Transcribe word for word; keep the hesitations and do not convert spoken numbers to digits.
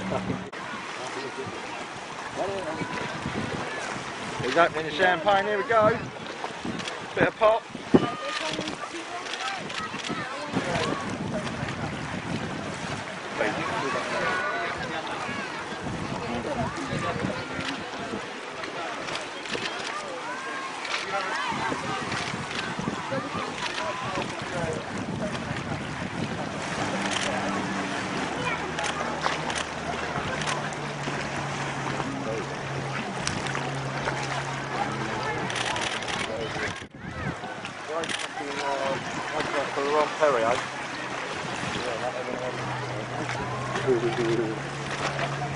He's opening the champagne, here we go. Bit of pop. For the wrong Perrier.